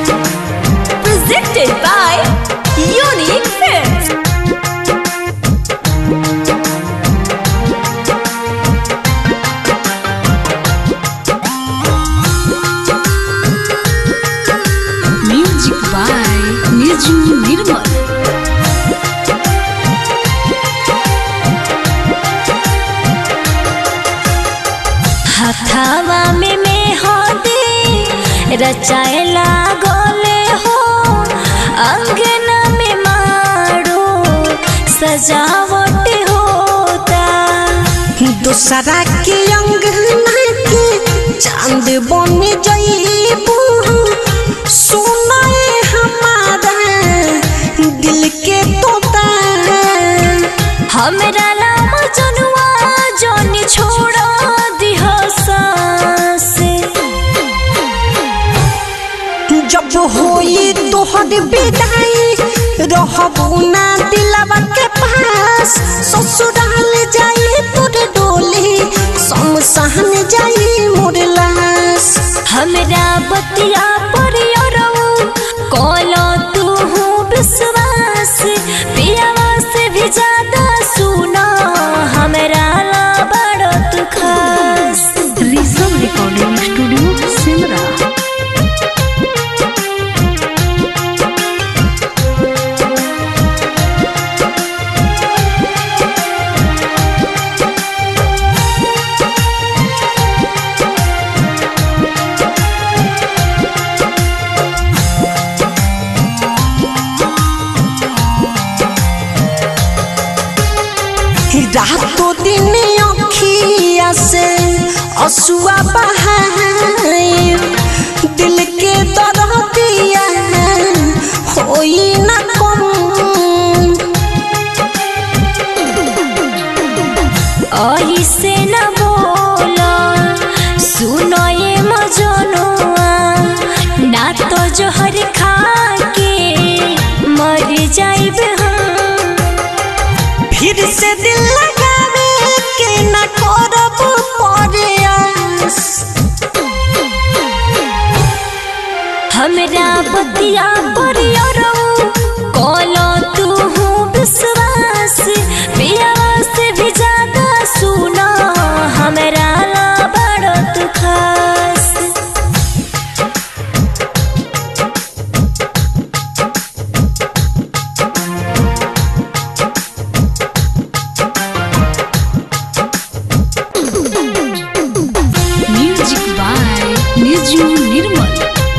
Presented by Unique Films. Music by Niju Nirmal. हथावा में मेहंदी रचाए लागले हो, अंगना में मारो सजावट होता। दूसरा के अंगना के चांद बन जाइबू, सुनाए हमारा दिल के तोता। हमरा नाम जनुआ जोनी छोड़ा दिहा सास, जब होई तोहर विदाई रहबू ना दिलवा के पास। ससुराल जाई तोर डोली, शमशान जाई मोर लाश। हमरा बतिया पर कलो तू विश्वास, पियावा से भी ज्यादा सुना हमरा ला बड़ा तू खास। Rishabh recording studio Simra. रातों दिन अखिया से असुआ बहाए, दिल के दर्दिया होई न कम। ऐसे न बोला सुनो ये मजनुआ, ना तो जोहर खा के मर जाइब हम। फिर से दिल लगावे के न करब प्रयास। हमरा बतिया पर कलो तू विश्वास, पियावा से भी ज्यादा सुना हमरा ला बड़ा तू खास। Music by Niju Nirmal.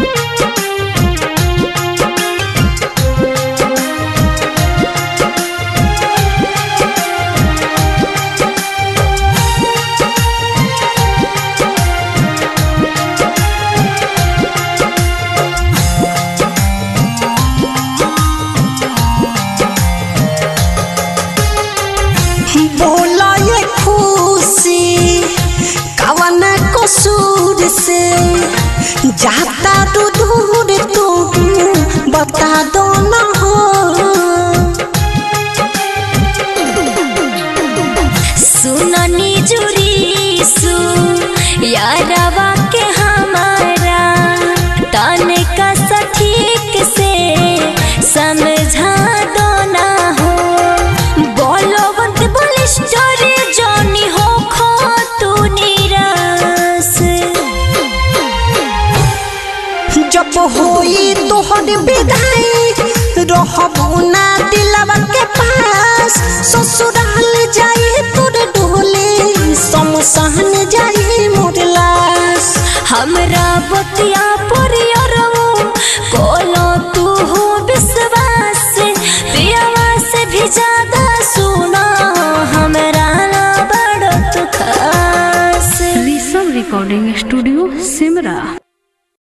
बोला ये खुशी कवन कसूर से, जाता तू दूर तू बता दो न हो। सुननी जुरी सु यारवा के हमारा, तन का सठीक से समझा दो ना हो। बोलोवंत बोले स्टोरी जोनी हो खो तू निराश। जब होई तोहर विदाई रहबू ना दिलवा के पास। ससुराल जाई तोर डोली, शमशान जाई मोर लाश। हमरा बती